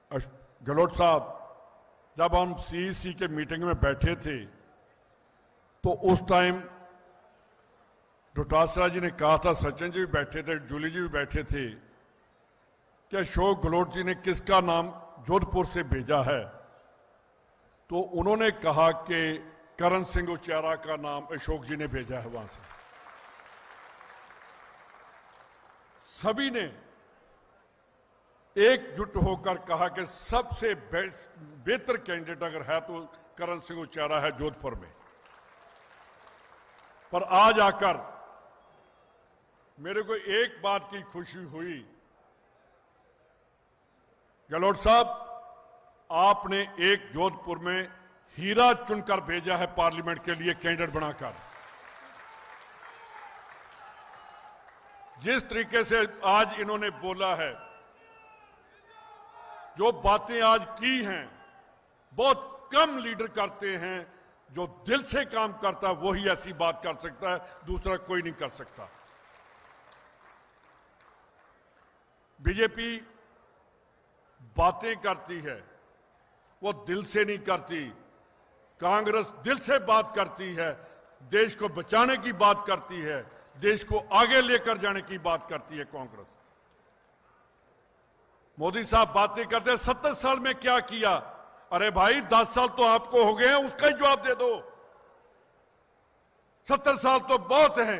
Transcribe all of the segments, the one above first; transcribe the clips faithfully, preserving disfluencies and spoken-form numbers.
गहलोत साहब, जब हम सीईसी के मीटिंग में बैठे थे तो उस टाइम डोटासरा जी ने कहा था, सचिन जी भी बैठे थे, जूली जी भी बैठे थे, कि अशोक गहलोत जी ने किसका नाम जोधपुर से भेजा है। तो उन्होंने कहा कि करण सिंह उचियारा का नाम अशोक जी ने भेजा है वहां से। सभी ने एकजुट होकर कहा कि सबसे बेहतर कैंडिडेट अगर है तो करण सिंह उचियारा है जोधपुर में। पर आज आकर मेरे को एक बात की खुशी हुई, गहलोत साहब, आपने एक जोधपुर में हीरा चुनकर भेजा है पार्लियामेंट के लिए कैंडिडेट बनाकर। जिस तरीके से आज इन्होंने बोला है, जो बातें आज की हैं, बहुत कम लीडर करते हैं। जो दिल से काम करता है वही ऐसी बात कर सकता है, दूसरा कोई नहीं कर सकता। बीजेपी बातें करती है, वो दिल से नहीं करती। कांग्रेस दिल से बात करती है, देश को बचाने की बात करती है, देश को आगे लेकर जाने की बात करती है कांग्रेस। मोदी साहब बातें करते हैं सत्तर साल में क्या किया। अरे भाई, दस साल तो आपको हो गए हैं, उसका ही जवाब दे दो। सत्तर साल तो बहुत है।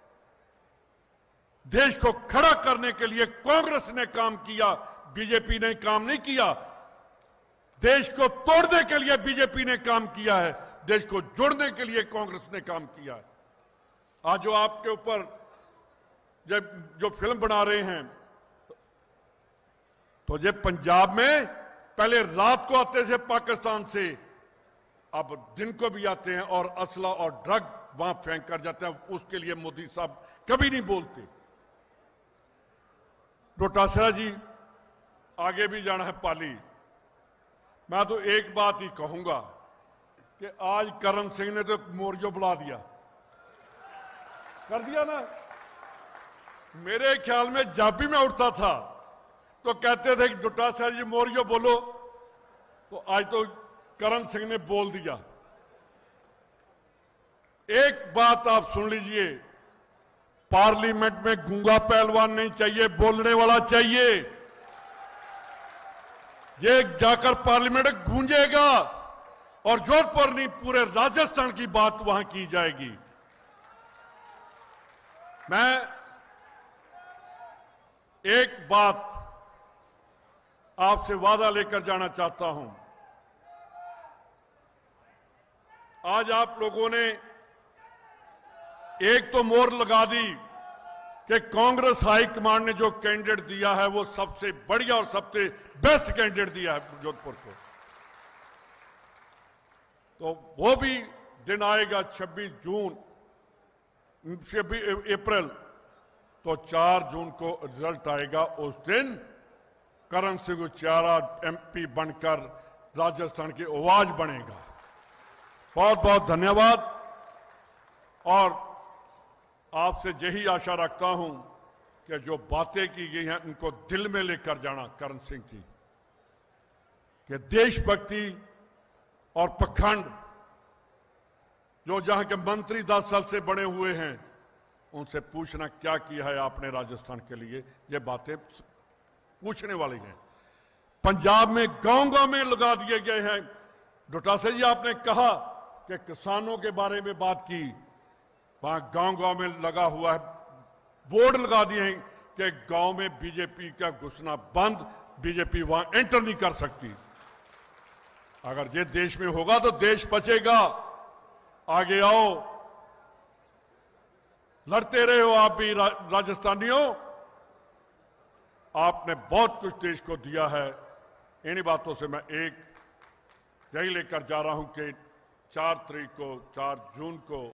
देश को खड़ा करने के लिए कांग्रेस ने काम किया, बीजेपी ने काम नहीं किया। देश को तोड़ने के लिए बीजेपी ने काम किया है, देश को जोड़ने के लिए कांग्रेस ने काम किया है। आज जो आपके ऊपर जब जो फिल्म बना रहे हैं, तो ये पंजाब में पहले रात को आते थे पाकिस्तान से, अब दिन को भी आते हैं और असला और ड्रग वहां फेंक कर जाते हैं। उसके लिए मोदी साहब कभी नहीं बोलते। डोटासरा जी, आगे भी जाना है पाली। मैं तो एक बात ही कहूंगा कि आज करण सिंह ने तो मोरियो बुला दिया, कर दिया ना। मेरे ख्याल में जब भी मैं उठता था तो कहते थे कि डोटासरा जी मोरियो बोलो, तो आज तो करण सिंह ने बोल दिया। एक बात आप सुन लीजिए, पार्लियामेंट में गूंगा पहलवान नहीं चाहिए, बोलने वाला चाहिए। ये जाकर पार्लियामेंट गूंजेगा और जोधपुर नहीं, पूरे राजस्थान की बात वहां की जाएगी। मैं एक बात आपसे वादा लेकर जाना चाहता हूं। आज आप लोगों ने एक तो मोहर लगा दी कि कांग्रेस हाईकमांड ने जो कैंडिडेट दिया है वो सबसे बढ़िया और सबसे बेस्ट कैंडिडेट दिया है जोधपुर को। तो वो भी दिन आएगा छब्बीस जून, छब्बीस अप्रैल, तो चार जून को रिजल्ट आएगा। उस दिन करण सिंह उचियारा एमपी बनकर राजस्थान की आवाज बनेगा। बहुत बहुत धन्यवाद। और आपसे यही आशा रखता हूं कि जो बातें की गई हैं उनको दिल में लेकर जाना करण सिंह की, कि देशभक्ति और पखंड, जो जहां के मंत्री दस साल से बने हुए हैं, उनसे पूछना क्या किया है आपने राजस्थान के लिए। ये बातें पूछने वाली हैं। पंजाब में गांव गांव में लगा दिए गए हैं। डोटासरा जी, आपने कहा कि किसानों के बारे में बात की, वहां गांव गांव में लगा हुआ है, बोर्ड लगा दिए हैं कि गांव में बीजेपी का घुसना बंद, बीजेपी वहां एंटर नहीं कर सकती। अगर ये देश में होगा तो देश बचेगा। आगे आओ, लड़ते रहे हो आप भी राजस्थानियों। आपने बहुत कुछ देश को दिया है। इन्हीं बातों से मैं एक यही लेकर जा रहा हूं कि चार तारीख को, चार जून को